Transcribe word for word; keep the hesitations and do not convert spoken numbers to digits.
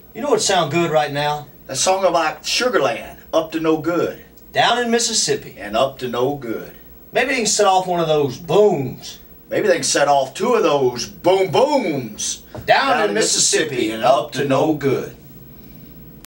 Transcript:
You know what sound good right now? A song about Sugarland, up to no good. Down in Mississippi. And up to no good. Maybe they can set off one of those booms. Maybe they can set off two of those boom booms. Down, Down in Mississippi, Mississippi and up to no good.